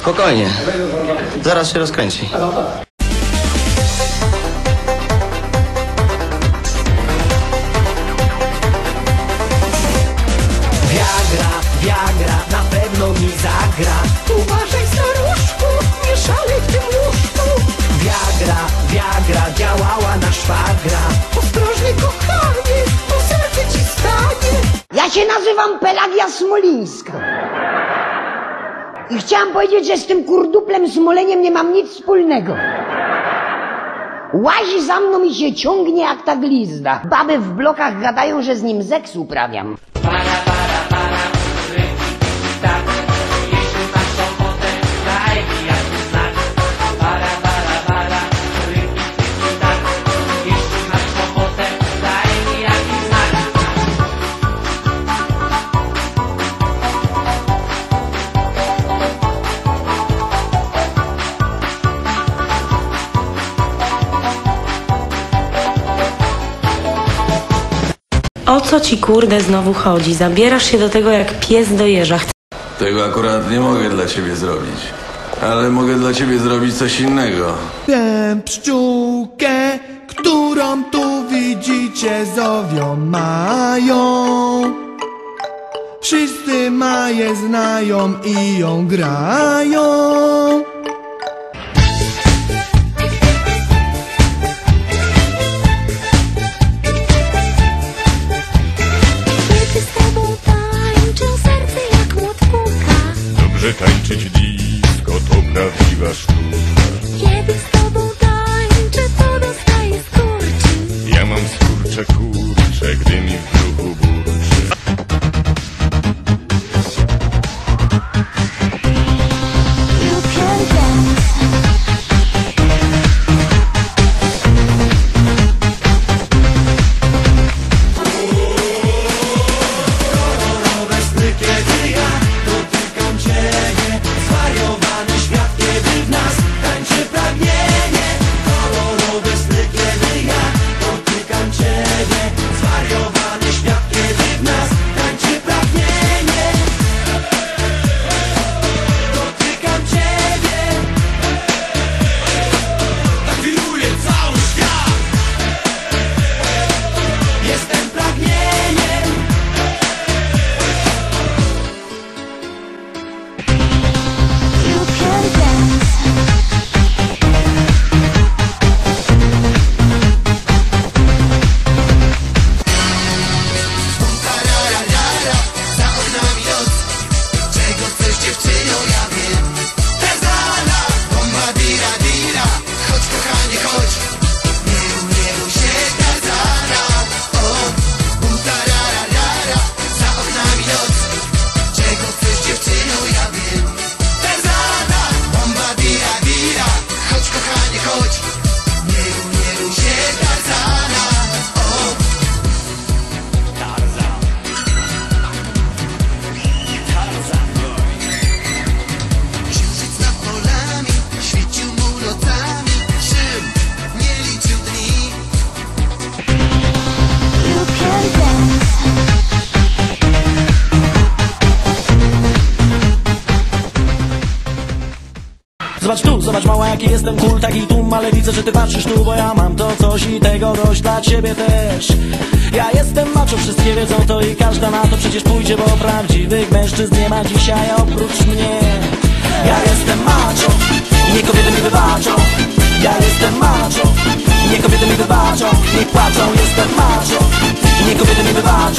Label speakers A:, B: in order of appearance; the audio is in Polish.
A: Spokojnie. Zaraz się rozkręci.
B: Viagra, na pewno mi zagra. Uważaj, staruszku, nie szalej w tym łóżku. Viagra, działała na szwagra. Ostrożnie, kochanie, bo serce ci stanie.
C: Ja się nazywam Pelagia Smolińska. I chciałam powiedzieć, że z tym kurduplem Smoleniem nie mam nic wspólnego. Łazi za mną i się ciągnie jak ta glizda. Baby w blokach gadają, że z nim seks uprawiam.
D: O co ci kurde znowu chodzi? Zabierasz się do tego jak pies do jeża.
E: Tego akurat nie mogę dla ciebie zrobić. Ale mogę dla ciebie zrobić coś innego.
F: Tę pszczółkę, którą tu widzicie, zowią Mają. Wszyscy Maję znają i ją grają.
G: Dobrze tańczyć disco to prawdziwa sztuka.
H: Kiedy z tobą tańczę, to dostaję skurczy.
G: Ja mam kurcze, gdy mi w brzuchu burczy.
H: You can dance.
B: Kolorowe sny, kiedy ja dotykam ciebie. Zwariowany świat, kiedy w nas tańczy pragnienie. Kolorowe sny, kiedy ja dotykam ciebie. Zwariowany świat, kiedy w nas tańczy pragnienie. Dotykam ciebie. Tak wiruje cały świat. Jestem pragnieniem.
H: You can dance.
B: Za oknami noc. Czego chcesz, dziewczyno, ja wiem. Tarzana, bomba, dira, dira. Chodź, kochanie, chodź. Nie bój się Tarzana. O, tararara. Za oknami noc. Czego chcesz, dziewczyno, ja wiem. Tarzana, bomba, dira, dira. Chodź, kochanie, chodź. Nie bój się Tarzana. O, księżyc nad polami świecił mu nocami, czym nie liczył dni.
H: You can dance.
B: Zobacz tu, zobacz mała, jaki jestem cool, taki tłum, ale widzę, że ty patrzysz tu, bo ja mam to coś i tego dość dla ciebie też. Ja jestem macho, wszystkie wiedzą to i każda na to przecież pójdzie, bo prawdziwych mężczyzn nie ma dzisiaj oprócz mnie. Ja jestem macho i nie kobiety mi wybaczą. Ja jestem macho i nie kobiety mi wybaczą. Nie płaczą, jestem macho i nie kobiety mi wybaczą.